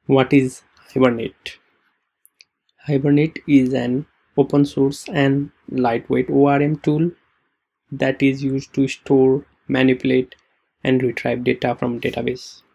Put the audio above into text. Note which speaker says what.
Speaker 1: What is Hibernate? Hibernate is an open source and lightweight ORM tool that is used to store, manipulate, and retrieve data from database.